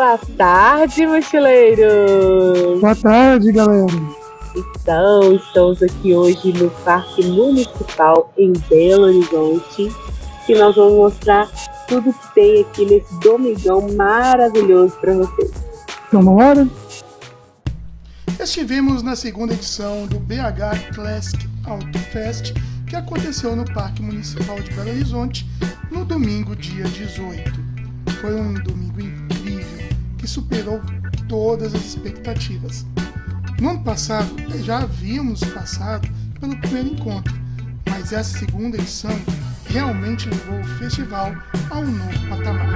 Boa tarde, mochileiros! Boa tarde, galera! Então, estamos aqui hoje no Parque Municipal em Belo Horizonte e nós vamos mostrar tudo que tem aqui nesse domingão maravilhoso para vocês. Então, vamos lá? Estivemos na segunda edição do BH Classic Auto Fest, que aconteceu no Parque Municipal de Belo Horizonte no domingo, dia 18. Foi um domingo incrível, que superou todas as expectativas. No ano passado, já havíamos passado pelo primeiro encontro, mas essa segunda edição realmente levou o festival a um novo patamar.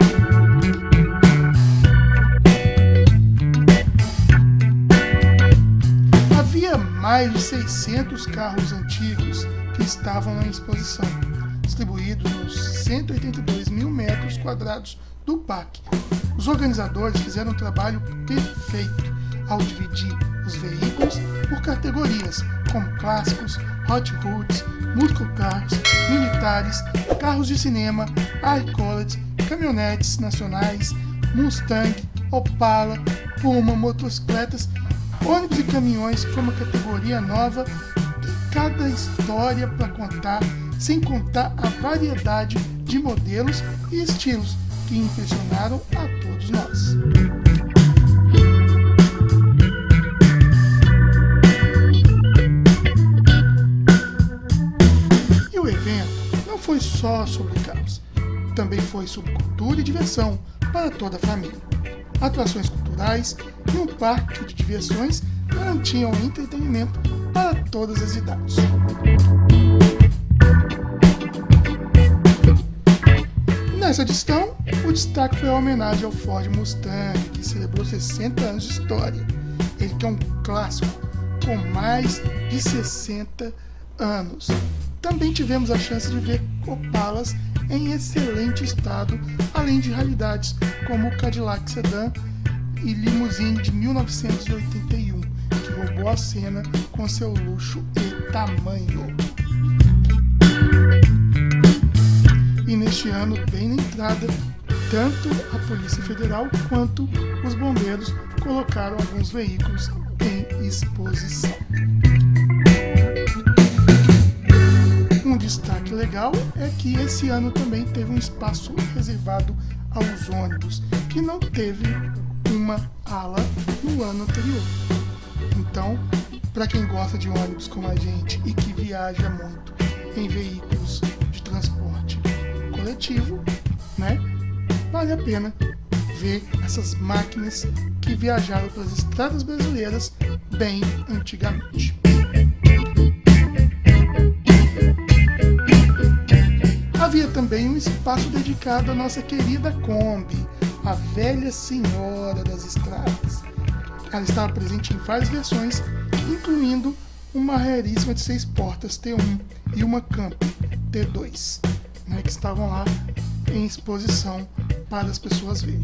Havia mais de 600 carros antigos que estavam na exposição, distribuídos nos 182 mil metros quadrados do parque. Os organizadores fizeram um trabalho perfeito ao dividir os veículos por categorias, como clássicos, hot rods, muscle cars, militares, carros de cinema, high-quality, caminhonetes nacionais, Mustang, Opala, Puma, motocicletas, ônibus e caminhões foi uma categoria nova e cada história para contar, sem contar a variedade de modelos e estilos que impressionaram a todos nós. E o evento não foi só sobre carros, também foi sobre cultura e diversão para toda a família. Atrações culturais e um parque de diversões garantiam entretenimento para todas as idades. Nessa edição, o destaque foi a homenagem ao Ford Mustang, que celebrou 60 anos de história. Ele que é um clássico com mais de 60 anos. Também tivemos a chance de ver Opalas em excelente estado, além de raridades como o Cadillac Sedan e Limousine de 1981, que roubou a cena com seu luxo e tamanho. E neste ano, bem na entrada, tanto a Polícia Federal quanto os bombeiros colocaram alguns veículos em exposição. Um destaque legal é que esse ano também teve um espaço reservado aos ônibus, que não teve uma ala no ano anterior. Então, para quem gosta de ônibus como a gente e que viaja muito em veículos de transporte coletivo, né, vale a pena ver essas máquinas que viajaram pelas estradas brasileiras bem antigamente. Havia também um espaço dedicado à nossa querida Kombi, a velha senhora das estradas. Ela estava presente em várias versões, incluindo uma raríssima de 6 portas T1 e uma Camper T2, que estavam lá em exposição para as pessoas verem.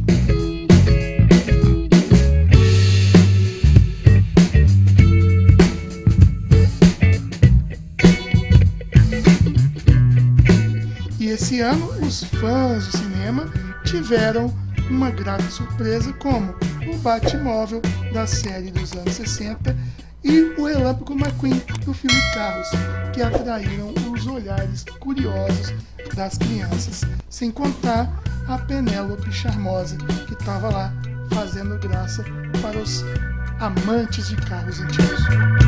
E esse ano, os fãs de cinema tiveram uma grata surpresa, como o Batmóvel da série dos anos 60 e o Relâmpago McQueen do filme Carros, que atraíram os olhares curiosos das crianças, sem contar a Penélope charmosa, que estava lá fazendo graça para os amantes de carros antigos.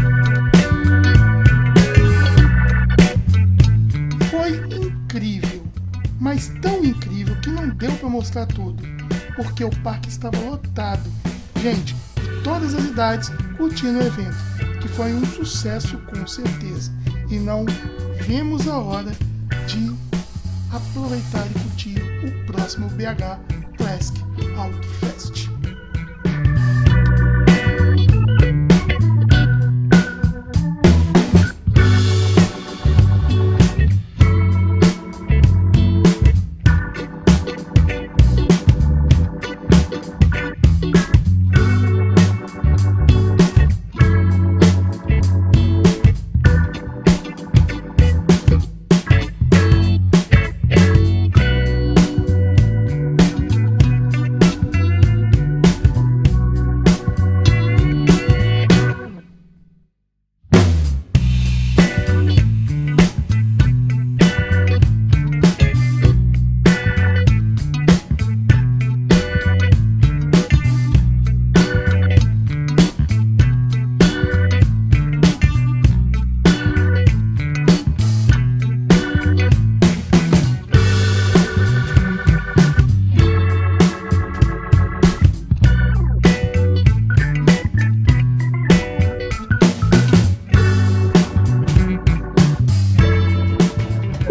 Foi incrível, mas tão incrível que não deu para mostrar tudo, porque o parque estava lotado. Gente, de todas as idades curtindo o evento, que foi um sucesso com certeza. E não vemos a hora de aproveitar e curtir o próximo BH Classic Auto Fest.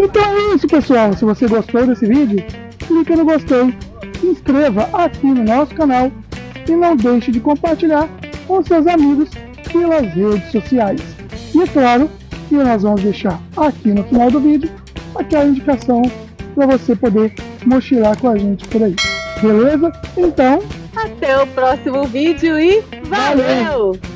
Então é isso, pessoal. Se você gostou desse vídeo, clique no gostei, se inscreva aqui no nosso canal e não deixe de compartilhar com seus amigos pelas redes sociais. E é claro que nós vamos deixar aqui no final do vídeo aquela indicação para você poder mochilar com a gente por aí. Beleza? Então, até o próximo vídeo e valeu!